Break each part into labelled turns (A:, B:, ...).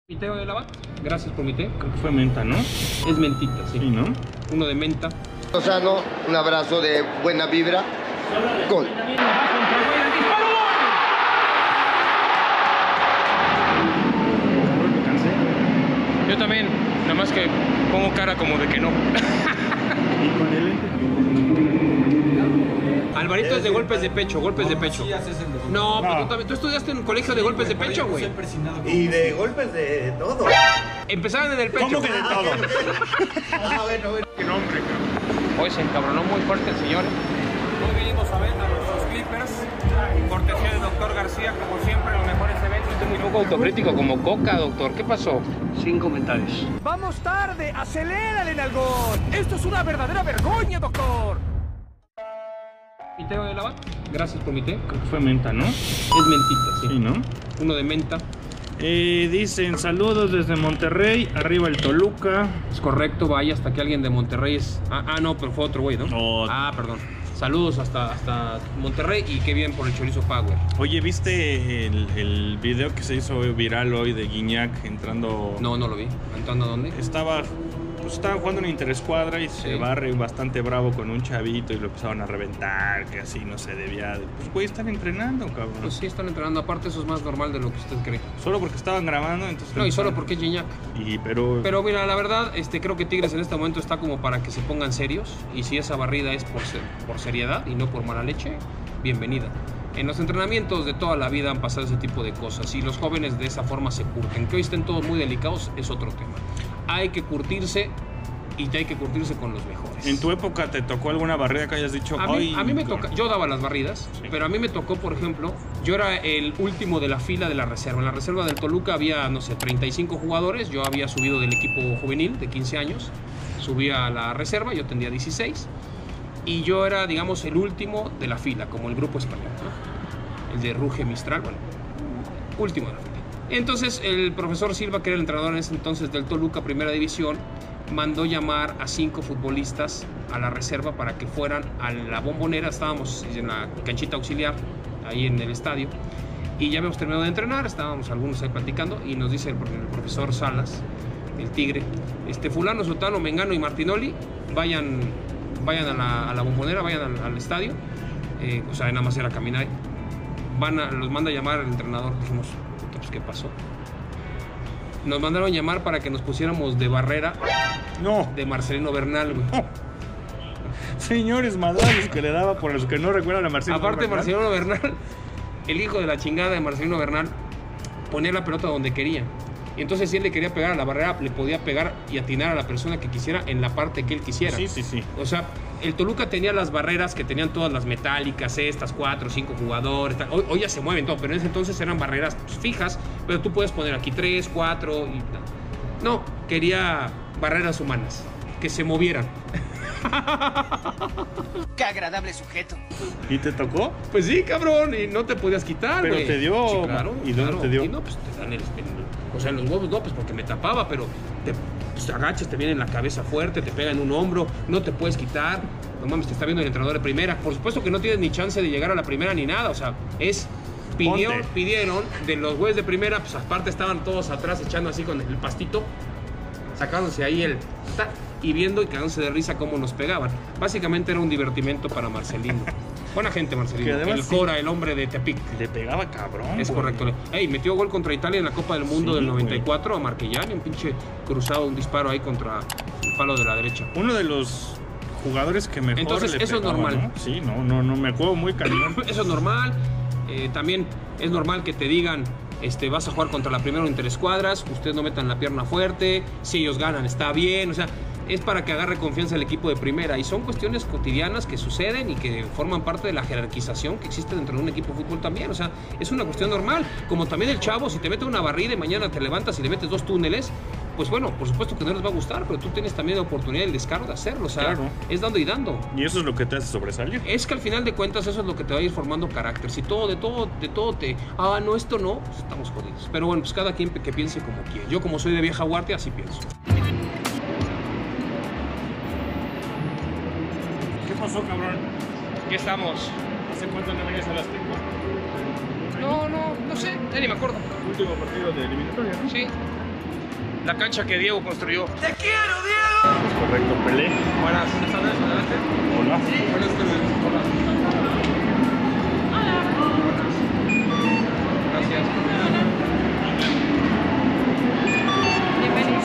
A: ¿Mi té de lava? Gracias por mi té.
B: Creo que fue menta, ¿no?
A: Es mentita, sí.
B: Sí, ¿no?
A: Uno de menta.
C: Lozano, un abrazo de buena vibra. Gol.
A: Yo también, nada más que pongo cara como de que no.
B: ¿Y con el lente?
A: Alvarito es de golpes de pecho, golpes de pecho. No, pero tú estudiaste en un colegio de golpes de pecho, güey.
D: Y de golpes de todo.
A: Empezaban en el pecho.
B: ¿Cómo que de todo?
D: Bueno.
B: ¿Qué nombre, cabrón?
A: Hoy se encabronó muy fuerte el señor. Hoy vinimos a ver a los Clippers. Cortesía del doctor García, como siempre, los mejores eventos. Estoy muy poco autocrítico como Coca, doctor. ¿Qué pasó?
E: Sin comentarios.
F: ¡Vamos tarde! ¡Acelérale, Nalgón! ¡Esto es una verdadera vergüenza, doctor!
A: ¿Mi té de lava? Gracias por mi té.
B: Creo que fue menta, ¿no?
A: Es mentita, sí.
B: Sí, ¿no?
A: Uno de menta.
B: Dicen saludos desde Monterrey, arriba el Toluca.
A: Es correcto, vaya hasta que alguien de Monterrey es... no, pero fue otro güey, ¿no?
B: No.
A: Perdón. Saludos hasta Monterrey y qué bien por el Chorizo Power.
B: Oye, ¿viste el video que se hizo viral hoy de Guiñac entrando?
A: No lo vi. ¿Entrando a dónde?
B: Estaban jugando en interescuadra y se barre bastante bravo con un chavito y lo empezaron a reventar, que así no se debía. Pues güey, están entrenando, cabrón.
A: Pues sí, están entrenando. Aparte, eso es más normal de lo que usted cree.
B: Solo porque estaban grabando, entonces.
A: No, y solo porque es Gignac.
B: Pero
A: mira, la verdad, creo que Tigres en este momento está como para que se pongan serios. Y si esa barrida es por seriedad y no por mala leche, bienvenida. En los entrenamientos de toda la vida han pasado ese tipo de cosas. Y los jóvenes de esa forma se curten. Que hoy estén todos muy delicados es otro tema. Hay que curtirse y hay que curtirse con los mejores.
B: ¿En tu época te tocó alguna barrida que hayas dicho?
A: A mí me toca, yo daba las barridas, sí. Pero a mí me tocó, por ejemplo, yo era el último de la fila de la reserva. En la reserva del Toluca había, no sé, 35 jugadores. Yo había subido del equipo juvenil de 15 años. Subí a la reserva, yo tenía 16. Y yo era, digamos, el último de la fila, como el grupo español, ¿no? El de Ruge Mistral, bueno, último de la fila. Entonces el profesor Silva, que era el entrenador en ese entonces del Toluca Primera División, mandó llamar a 5 futbolistas a la reserva para que fueran a la Bombonera. Estábamos en la canchita auxiliar, ahí en el estadio, y ya habíamos terminado de entrenar, estábamos algunos ahí platicando, y nos dice el profesor Salas, el Tigre, fulano, sotano, mengano y Martinoli, vayan a la Bombonera, vayan al estadio, o sea, nada más era caminar, los manda a llamar el entrenador. Dijimos, pues, ¿qué pasó? Nos mandaron llamar para que nos pusiéramos de barrera de Marcelino Bernal, güey.
B: No. Señores madrazos que le daba por los que no recuerdan a Marcelino
A: Aparte,
B: Bernal.
A: Marcelino Bernal, el hijo de la chingada de Marcelino Bernal, ponía la pelota donde quería. Y entonces, si él le quería pegar a la barrera, le podía pegar y atinar a la persona que quisiera en la parte que él quisiera.
B: Sí.
A: O sea, el Toluca tenía las barreras que tenían todas las metálicas, estas 4 o 5 jugadores. Hoy ya se mueven todo, pero en ese entonces eran barreras fijas, pero tú puedes poner aquí 3, 4 y tal. No, quería barreras humanas, que se movieran.
F: ¡Qué agradable sujeto!
B: ¿Y te tocó?
A: Pues sí, cabrón, y no te podías quitar,
B: pero
A: güey.
B: Te dio.
A: Sí, claro.
B: ¿Y dónde te dio?
A: Y no, pues te dan o sea, en los huevos no, pues porque me tapaba, pero te agachas, te viene en la cabeza fuerte, te pega en un hombro, no te puedes quitar. No mames, te está viendo el entrenador de primera. Por supuesto que no tienes ni chance de llegar a la primera ni nada, o sea, pidieron de los güeyes de primera, pues aparte estaban todos atrás echando así con el pastito, sacándose ahí y viendo y cagándose de risa cómo nos pegaban. Básicamente era un divertimento para Marcelino. Buena gente, Marcelino. El Cora, el hombre de Tepic.
B: Le pegaba cabrón.
A: Es correcto. Metió gol contra Italia en la Copa del Mundo del 94 a Marquellani, un pinche cruzado, un disparo ahí contra el palo de la derecha.
B: Uno de los jugadores que mejor.
A: Entonces,
B: le
A: eso
B: pegaba,
A: es normal.
B: ¿no? Sí, no, me juego muy cañón.
A: Eso es normal. También es normal que te digan, vas a jugar contra la primera interescuadras, ustedes no metan la pierna fuerte, si ellos ganan está bien, o sea, es para que agarre confianza el equipo de primera, y son cuestiones cotidianas que suceden y que forman parte de la jerarquización que existe dentro de un equipo de fútbol también. O sea, es una cuestión normal, como también el chavo, si te mete una barrida y mañana te levantas y le metes 2 túneles, pues bueno, por supuesto que no les va a gustar, pero tú tienes también la oportunidad y el descaro de hacerlo, o sea, claro. Es dando y dando.
B: Y eso es lo que te hace sobresalir.
A: Es que al final de cuentas eso es lo que te va a ir formando carácter. Si de todo no, esto no, pues estamos jodidos. Pero bueno, pues cada quien que piense como quiere. Yo, como soy de vieja guardia, así pienso.
B: ¿Qué pasó, cabrón?
A: ¿Qué estamos?
B: ¿Hace cuánto no venías a las Azteca?
A: No sé, ya ni me acuerdo.
B: Último partido de eliminatoria, ¿no?
A: Sí. la cancha que Diego construyó.
F: ¡Te quiero, Diego!
B: Es correcto, Pelé.
A: Buenas tardes, adelante.
B: Hola.
A: Buenas tardes. Hola. Gracias.
E: Bienvenidos.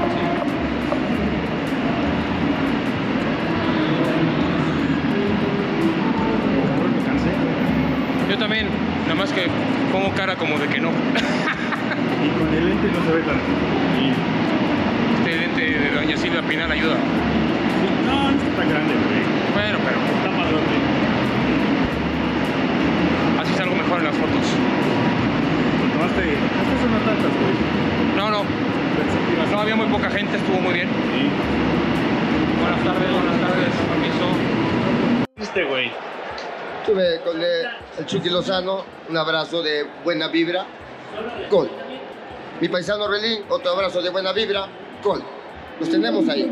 B: Me cansé.
A: Yo también, nada más que pongo cara como de que no.
B: Y con el lente no se ve tanto.
A: Este lente de doña Silvia Pinal ayuda.
B: No, no está tan grande, güey.
A: Bueno, pero
B: Está padrote.
A: así salgo mejor en las fotos.
B: Pues tomaste. Estas son unas tantas, güey.
A: No, no,
B: Pensé que ibas a-
A: no había muy poca gente, estuvo muy bien.
B: Sí.
A: Buenas tardes, permiso.
B: Este, güey.
C: Estuve con el Chucky Lozano, un abrazo de buena vibra, gol. Mi paisano Relín, otro abrazo de buena vibra, gol. Los tenemos ahí.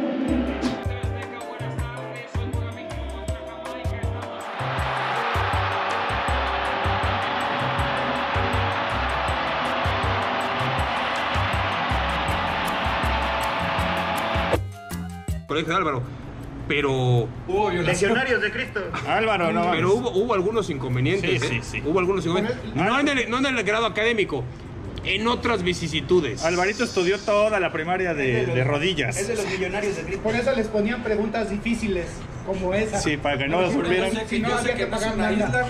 A: Colegio de Álvaro, pero
D: Legionarios de Cristo.
B: Álvaro, no.
A: pero hubo algunos inconvenientes,
B: Sí,
A: ¿eh?
B: sí, sí.
A: Hubo algunos inconvenientes. No en el grado académico, en otras vicisitudes.
B: Alvarito estudió toda la primaria de rodillas.
D: Es de los millonarios de Cristo.
G: Por eso les ponían preguntas difíciles, como esa.
B: Sí, para que no lo supieran.
G: Si no había que pagar nada.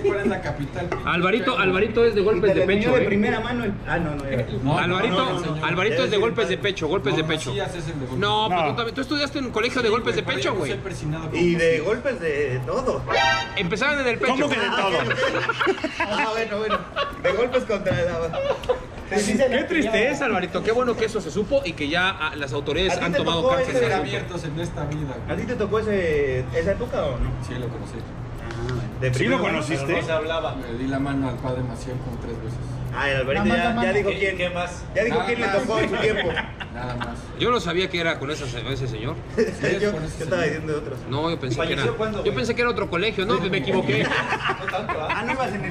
A: Alvarito es de golpes de pecho,
D: de
A: ¿eh?
D: primera mano. No.
A: Alvarito es de golpes de pecho, golpes de pecho. No,
B: No.
A: pero tú estudiaste en un colegio de golpes de pecho, güey.
D: Y de golpes de todo.
A: Empezaban en el pecho.
B: ¿Cómo que de todo?
D: Bueno. De golpes contra la...
A: Qué tristeza, Alvarito. Qué bueno que eso se supo y que ya las autoridades
D: ¿A ti
A: han
D: te
A: tomado
D: tocó
A: cartas
D: ese
A: en el
D: abierto?
A: asunto.
D: ¿A ti te tocó esa época o no?
H: Sí, lo conocí.
D: ¿De
B: ¿Sí
D: primera
B: lo
D: mano?
B: conociste?
D: hablaba.
H: Le di la mano al padre Maciel como 3 veces.
D: Ah, el Alvarito ya dijo quién. ¿Qué más? Ya dijo quién le tocó en su tiempo.
H: Nada más.
A: Yo no sabía que era con ese señor.
D: Yo estaba diciendo de otros.
A: No, yo pensé que era.
D: ¿Falleció cuándo,
A: Yo
D: güey?
A: pensé que era otro colegio, no, me equivoqué.
D: No ibas en el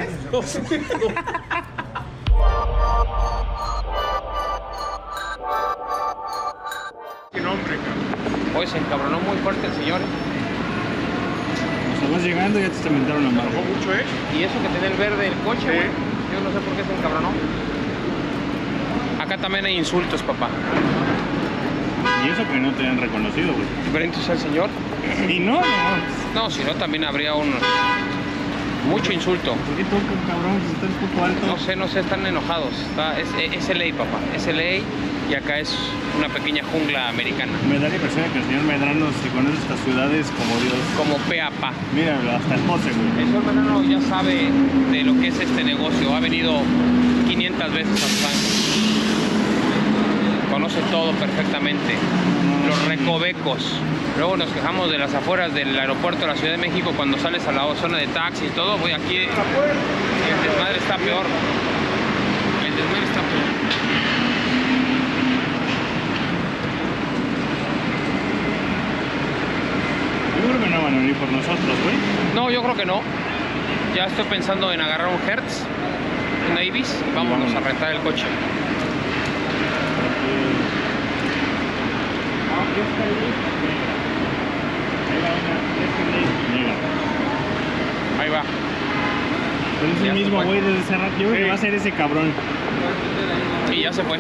B: Qué nombre, cabrón.
A: Hoy se encabronó muy fuerte el señor.
B: O sea, vas llegando y ya te cementaron la mano.
A: Mucho, ¿eh? Y eso que tenía el verde el coche, güey. Yo no sé por qué se encabronó. Acá también hay insultos, papá.
B: Y eso que no te han reconocido, güey.
A: Diferente es el señor.
B: Y no.
A: No, si no también habría mucho insulto.
B: ¿Por qué tocan, cabrón? Si está un poco alto.
A: No sé, están enojados. Es LA, papá. Es LA y acá es una pequeña jungla americana.
B: Me da la impresión de que el señor Medrano se conoce estas ciudades como Dios.
A: Como pe a pa.
B: Míralo, hasta el José, güey.
A: El señor Medrano ya sabe de lo que es este negocio. Ha venido 500 veces a Los Ángeles. Conoce todo perfectamente. Los recovecos. Luego nos quejamos de las afueras del aeropuerto de la Ciudad de México cuando sales a la zona de taxi y todo. Voy aquí. El desmadre está peor. El desmadre está peor.
B: Yo creo que no van a venir por nosotros, güey.
A: No, yo creo que no. Ya estoy pensando en agarrar un Hertz, un Avis, y vámonos a rentar el coche. Ahí va.
B: Pero es
A: Ya
B: el
A: se
B: mismo
A: fue.
B: güey desde hace rato. Yo creo que va a ser ese cabrón.
A: Y ya se fue.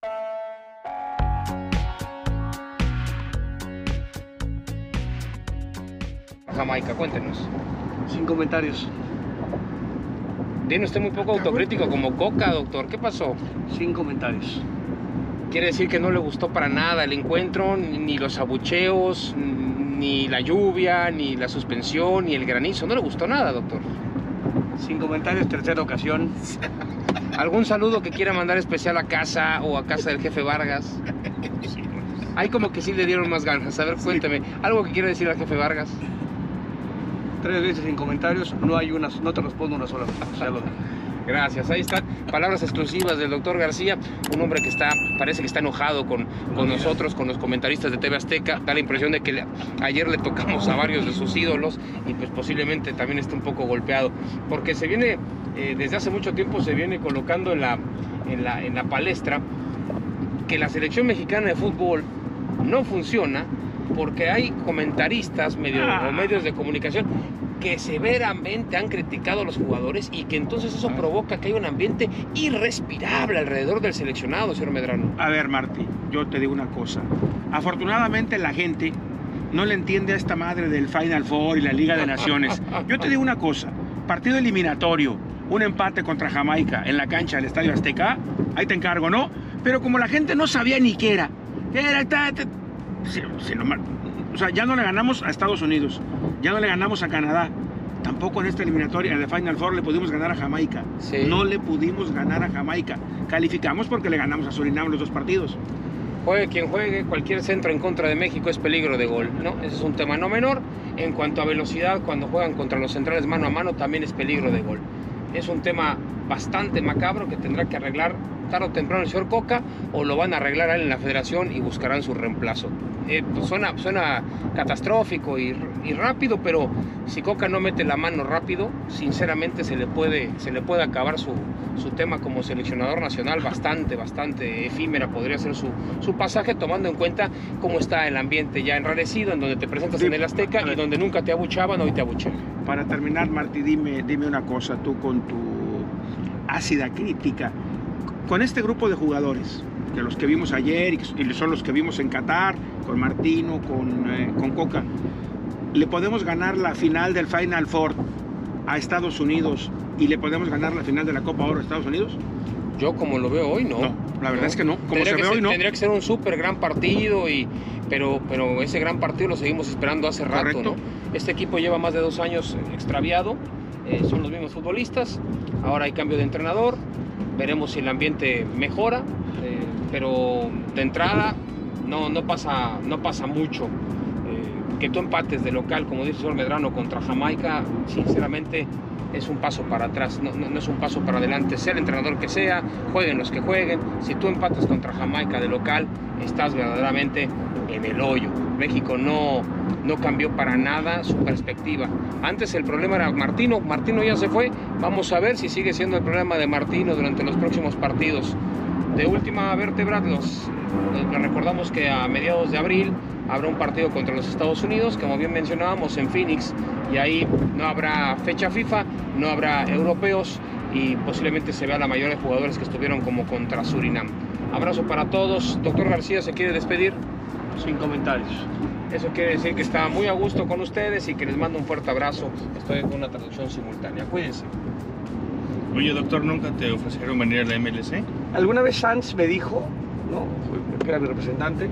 A: Jamaica, cuéntenos.
G: Sin comentarios.
A: Tiene usted muy poco autocrítico como Coca, doctor. ¿Qué pasó?
G: Sin comentarios.
A: Quiere decir que no le gustó para nada el encuentro, ni los abucheos, ni la lluvia, ni la suspensión, ni el granizo. No le gustó nada, doctor.
G: Sin comentarios, tercera ocasión.
A: ¿Algún saludo que quiera mandar especial a casa o a casa del jefe Vargas? Ahí como que sí le dieron más ganas. A ver, cuénteme. ¿Algo que quiera decir al jefe Vargas?
G: 3 veces sin comentarios, no te respondo una sola vez. Ya lo dije.
A: Gracias, ahí están palabras exclusivas del doctor García, un hombre que parece que está enojado con nosotros, con los comentaristas de TV Azteca. Da la impresión de que ayer le tocamos a varios de sus ídolos y pues posiblemente también está un poco golpeado, porque se viene, desde hace mucho tiempo se viene colocando en la palestra que la selección mexicana de fútbol no funciona porque hay comentaristas o medios de comunicación que severamente han criticado a los jugadores y que entonces eso provoca que haya un ambiente irrespirable alrededor del seleccionado, señor Medrano.
I: A ver, Martí, yo te digo una cosa. Afortunadamente la gente no le entiende a esta madre del Final Four y la Liga de Naciones. Yo te digo una cosa, partido eliminatorio, un empate contra Jamaica en la cancha del Estadio Azteca, ahí te encargo, ¿no? Pero como la gente no sabía ni qué era, o sea, ya no le ganamos a Estados Unidos, ya no le ganamos a Canadá, tampoco en esta eliminatoria, en el Final Four le pudimos ganar a Jamaica. Sí. No le pudimos ganar a Jamaica. Calificamos porque le ganamos a Surinam los 2 partidos.
A: Juegue quien juegue, cualquier centro en contra de México es peligro de gol, ¿no? Ese es un tema no menor. En cuanto a velocidad, cuando juegan contra los centrales mano a mano, también es peligro de gol. Es un tema bastante macabro que tendrá que arreglar tarde o temprano el señor Coca, o lo van a arreglar a él en la federación y buscarán su reemplazo. Suena catastrófico y rápido, pero si Coca no mete la mano rápido, sinceramente se le puede acabar su tema como seleccionador nacional. Bastante efímera podría ser su pasaje, tomando en cuenta cómo está el ambiente ya enrarecido, en donde te presentas en el Azteca y donde nunca te abuchaban, hoy te abuchan.
I: Para terminar, Martí, dime una cosa, tú con tu ácida crítica, con este grupo de jugadores, que los que vimos ayer y son los que vimos en Qatar, con Martino, con Coca, ¿le podemos ganar la final del Final Four a Estados Unidos y le podemos ganar la final de la Copa Oro a Estados Unidos?
A: Yo como lo veo hoy, no.
I: No, la verdad es que no. Como se ve hoy, no.
A: Tendría que ser un súper gran partido, pero ese gran partido lo seguimos esperando hace rato, ¿no? Este equipo lleva más de 2 años extraviado, son los mismos futbolistas, ahora hay cambio de entrenador, veremos si el ambiente mejora, pero de entrada no pasa mucho. Que tú empates de local, como dice el señor Medrano, contra Jamaica, sinceramente es un paso para atrás, no es un paso para adelante, sea el entrenador que sea, jueguen los que jueguen. Si tú empatas contra Jamaica de local, estás verdaderamente en el hoyo. México no cambió para nada su perspectiva. Antes el problema era Martino ya se fue, vamos a ver si sigue siendo el problema de Martino durante los próximos partidos. De última vértebra, les recordamos que a mediados de abril habrá un partido contra los Estados Unidos, como bien mencionábamos, en Phoenix, y ahí no habrá fecha FIFA, no habrá europeos y posiblemente se vea la mayoría de jugadores que estuvieron como contra Surinam. Abrazo para todos. Doctor García, ¿se quiere despedir?
I: Sin comentarios.
A: Eso quiere decir que está muy a gusto con ustedes y que les mando un fuerte abrazo. Estoy con una traducción simultánea. Cuídense.
B: Oye, doctor, ¿nunca te ofrecieron venir a la MLC?
G: Alguna vez Sanz me dijo, ¿no? Que era mi representante,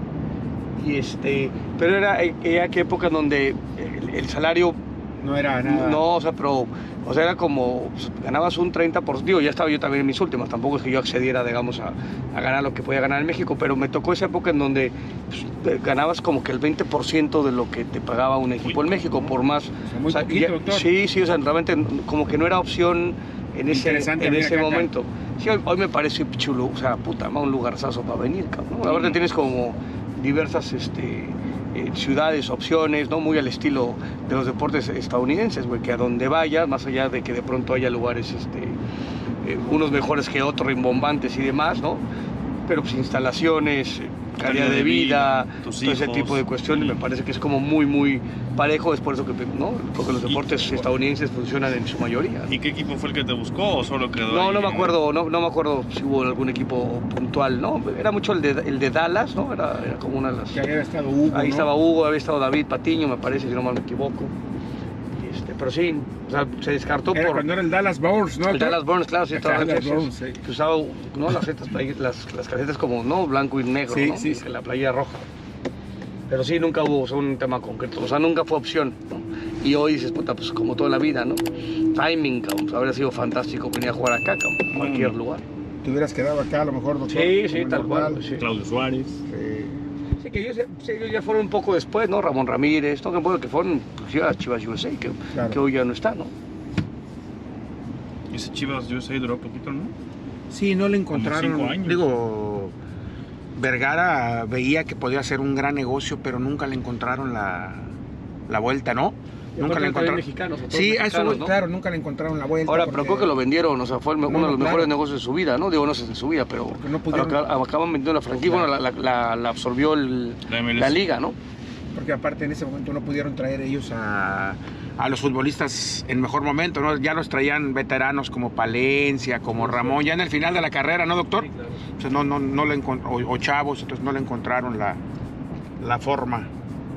G: pero era aquella época en donde el salario
I: no era nada.
G: No, era como, pues, ganabas un 30%, digo, ya estaba yo también en mis últimas, tampoco es que yo accediera, digamos, a ganar lo que podía ganar en México, pero me tocó esa época en donde pues, ganabas como que el 20% de lo que te pagaba un equipo en México, por más...
I: Muy poquito, doctor.
G: Sí, o sea, realmente como que no era opción en ese momento. Sí, hoy me parece chulo, o sea, puta, un lugarzazo para venir, cabrón, ¿no? Ahora tienes como diversas ciudades, opciones, ¿no? Muy al estilo de los deportes estadounidenses, güey, que a donde vayas, más allá de que de pronto haya lugares unos mejores que otros, rimbombantes y demás, ¿no? Pero pues instalaciones, calidad de vida, todo ese tipo de cuestiones, me parece que es como muy parejo. Es por eso que, ¿no? Porque los deportes estadounidenses funcionan en su mayoría.
B: ¿Y qué equipo fue el que te buscó o solo quedó
G: No,
B: ahí?
G: no me acuerdo si hubo algún equipo puntual, ¿no? Era mucho el de Dallas, ¿no? Era como una de las...
I: Que había estado Hugo,
G: ahí, ¿no? Estaba Hugo, había estado David Patiño, me parece, si no mal me equivoco. Pero sí, o sea, se descartó
I: por... Cuando era el Dallas Burns, ¿no?
G: El Dallas Burns, claro, sí,
I: estaba Burns, sí.
G: Que usaba, ¿no? las casetas como, ¿no? Blanco y negro,
I: sí,
G: ¿no?
I: Sí.
G: La playa roja. Pero sí, nunca hubo un tema concreto, o sea, nunca fue opción, ¿no? Y hoy dices, puta, pues como toda la vida, ¿no? Timing, pues, habría sido fantástico venir a jugar acá, en cualquier lugar.
I: ¿Te hubieras quedado acá a lo mejor, doctor?
G: Sí, tal cual. Sí.
B: Claudio Suárez.
G: Sí, que ellos ya fueron un poco después, ¿no? Ramón Ramírez, ¿no? Que fueron a Chivas USA, que hoy ya no está, ¿no?
B: Ese Chivas USA duró poquito, ¿no?
I: Sí, no le encontraron.
B: Como 5 años.
I: Digo, Vergara veía que podía hacer un gran negocio, pero nunca le encontraron la vuelta, ¿no? Nunca la encontraron.
G: Mexicanos,
I: sí,
G: mexicanos,
I: eso,
G: ¿no?
I: Claro, nunca le encontraron la vuelta.
G: Ahora, pero creo que lo vendieron, o sea, fue uno de los mejores negocios de su vida, ¿no? Digo, no sé en su vida, pero
I: no pudieron...
G: acaban vendiendo la franquicia, bueno, la absorbió la liga, ¿no?
I: Porque aparte en ese momento no pudieron traer ellos a los futbolistas en mejor momento, ¿no? Ya los traían veteranos como Palencia, como Ramón, ya en el final de la carrera, ¿no, doctor? O sea, no le o chavos, entonces no le encontraron la forma.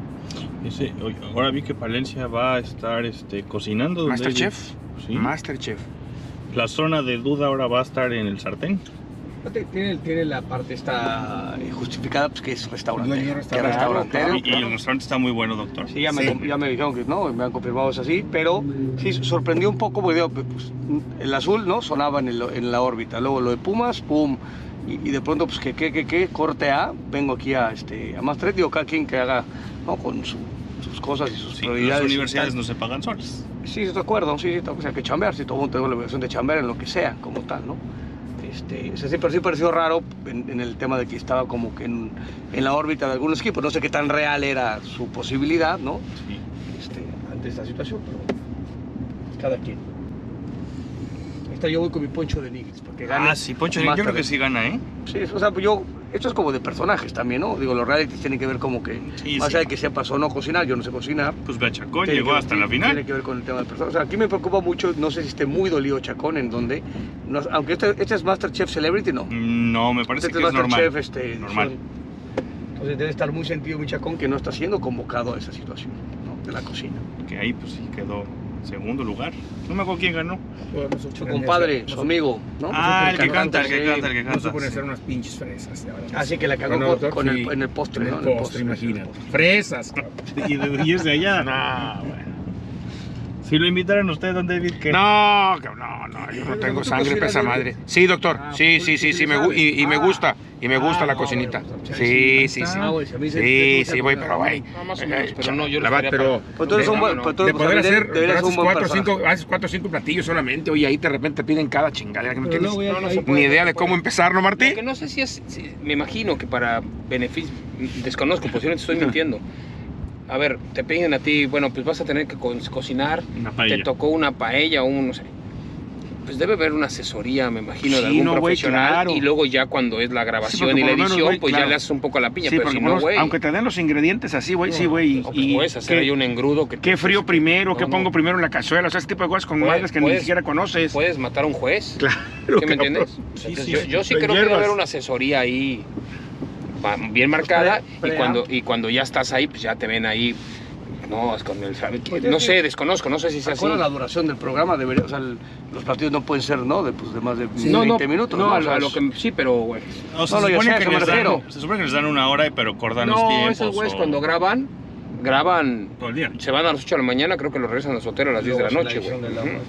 B: Ahora vi que Palencia va a estar cocinando.
I: Masterchef.
B: Sí.
I: Masterchef.
B: La zona de duda ahora va a estar en el sartén.
G: Tiene la parte esta justificada, pues que es restaurante.
B: Restaurantero. Y el restaurante está muy bueno, doctor.
G: Sí, ya me dijeron que no, me han confirmado es así, pero sí sorprendió un poco porque pues, el azul, ¿no? Sonaba en la órbita, luego lo de Pumas, pum, y de pronto pues que corte A, vengo aquí a Masterchef, digo, cada quien que haga, ¿no? Con sus cosas y sus prioridades.
B: Las universidades no se pagan solas.
G: Sí, estoy de acuerdo, sí, o sea, que chambear, si todo el mundo tiene la obligación de chambear en lo que sea, como tal, ¿no? O sea, sí pareció raro en el tema de que estaba como que en la órbita de algunos equipos. No sé qué tan real era su posibilidad, ¿no? Sí. Ante esta situación, pero cada quien. Yo voy con mi Poncho de Nigris, porque gana.
B: Sí, Poncho de Nigris, yo creo que sí gana, ¿eh?
G: Sí, o sea, esto es como de personajes también, ¿no? Digo, los realities tienen que ver como que, más allá de que sepas o no cocinar, yo no sé cocinar.
B: Pues ve, Chacón llegó hasta la final.
G: Tiene que ver con el tema de personas. O sea, aquí me preocupa mucho, no sé si esté muy dolido Chacón, en donde, aunque este es Masterchef Celebrity, ¿no?
B: No, me parece que es normal.
G: Normal. Entonces debe estar muy sentido mi Chacón que no está siendo convocado a esa situación, ¿no? De la cocina.
B: Que ahí pues sí quedó segundo lugar. No me acuerdo quién ganó.
G: Su compadre, su amigo, ¿no?
B: El que canta.
I: No supone hacer unas pinches fresas.
G: Así que la cagó en el postre, ¿no?
I: En el postre, imagínate. Fresas.
B: Y es de allá. No, bueno. Si lo invitaran a usted, don David, ¿qué?
I: No, yo no tengo sangre para esa madre. Sí, doctor, sí, me gusta la cocinita. Sí, güey, pero güey.
A: Más o menos, pero no, yo
I: pero de poder hacer 4 o 5 platillos solamente, oye, ahí de repente piden cada chingadera que no tienes ni idea de cómo empezar, ¿no, Martí?
A: Que no sé si es, me imagino que para beneficio, desconozco, posiblemente estoy mintiendo. A ver, te piden a ti, bueno, pues vas a tener que cocinar, te tocó una paella o no sé. Pues debe haber una asesoría, me imagino, de algún profesional. Claro. Y luego ya cuando es la grabación y la edición, pues ya le haces un poco a la piña. Pero si no, güey.
I: Aunque te den los ingredientes así, güey, sí, güey.
A: Y puedes hacer ahí un engrudo.
I: ¿Qué frío primero? ¿Qué pongo primero en la cazuela? O sea, ese tipo de cosas con madres que ni siquiera conoces.
A: Puedes matar a un juez.
I: Claro.
A: ¿Qué me entiendes? Yo sí creo que debe haber una asesoría ahí bien marcada. Y cuando ya estás ahí, pues ya te ven ahí. No, es con el, no sé, desconozco, no sé si sea así.
G: La duración del programa debería, o sea, los partidos no pueden ser, ¿no? De más de 20 minutos.
A: No, a lo que sí, pero bueno.
B: No, se supone que les dan una hora, pero cortan los tiempos.
A: No, esos güeyes cuando graban todo el día. Se van a las 8 de la mañana, creo que lo regresan a su hotel a las 10 de la noche, güey.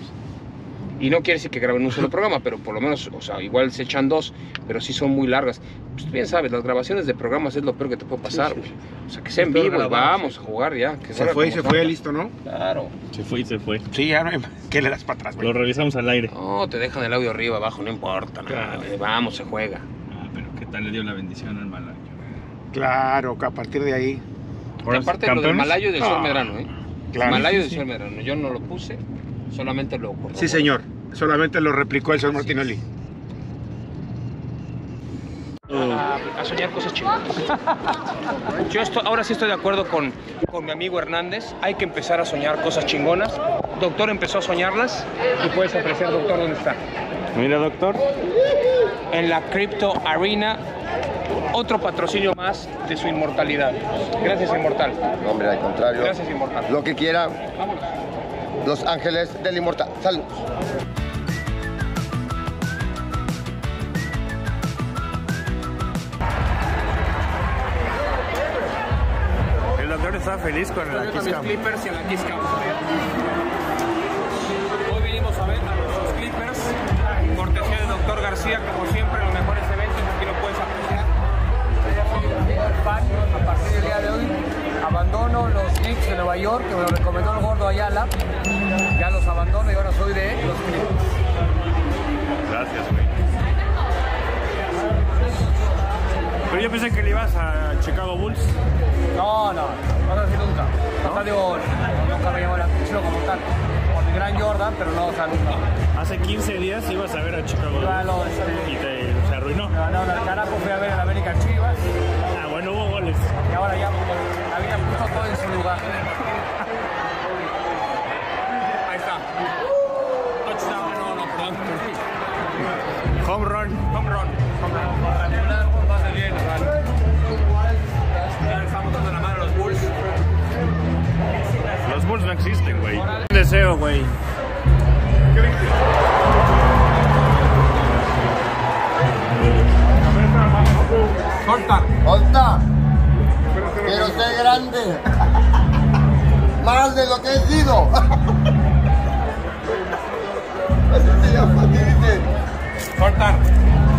A: Y no quiere decir que graben un solo programa, pero por lo menos, o sea, igual se echan 2, pero sí son muy largas. Pues bien sabes, las grabaciones de programas es lo peor que te puede pasar, güey. O sea, que sea en vivo y vamos a jugar ya. Que
I: se fue, listo, ¿no?
A: Claro.
B: Se fue.
I: Sí, ya no hay... ¿Qué le das para atrás, güey?
B: Lo revisamos al aire.
A: No, te dejan el audio arriba, abajo, no importa nada. Vamos, se juega.
B: Pero ¿qué tal le dio la bendición al Malayo?
I: Claro, que a partir de ahí...
A: Aparte de lo del Malayo y del Sol Medrano, ¿eh?
I: Claro.
A: Malayo y del Sol Medrano. Yo no lo puse, solamente lo corroboré.
I: Sí, señor. Solamente lo replicó el señor Martinelli.
A: A soñar cosas chingonas. Yo ahora sí estoy de acuerdo con mi amigo Hernández. Hay que empezar a soñar cosas chingonas. Doctor empezó a soñarlas y puedes apreciar, doctor, dónde está.
B: Mira, doctor.
A: En la Crypto Arena, otro patrocinio más de su inmortalidad. Gracias, Inmortal.
C: No, hombre, al contrario.
A: Gracias, Inmortal.
C: Lo que quiera.
A: Vámonos.
C: Los Ángeles del Inmortal. Salud.
B: El doctor está feliz con la
A: Kiss Cam. Clippers y en la Kiss Cam. Hoy vinimos a ver a nuestros Clippers. Cortesía del doctor García, como siempre, los mejores eventos. Aquí lo puedes apreciar.
J: A partir del día de hoy abandono los Knicks de Nueva York, que me lo recomendó el gordo Ayala. Ya los abandono y ahora soy de los Clippers.
B: Gracias, güey. Pero yo pensé que le ibas a Chicago Bulls.
J: No, no sé si nunca. O sea, digo, nunca me llamó la atención como tal. Por mi gran Jordan, pero no, o sea, nunca.
B: Hace 15 días ibas a ver a Chicago y se arruinó.
J: No, el carajo fui a ver el América Chivas.
B: Ah, bueno, hubo goles.
J: Y ahora ya la vida puso todo en su lugar. Ahí está. Touchdown, no, perdón.
B: Home run.
J: Regular, pase bien, ya estamos dando la mano a los Bulls.
B: Los Bulls no existen, güey. Un deseo, güey.
C: Solta. Quiero ser grande. Más de lo que he sido. Así se llama, dice.
A: Cortar.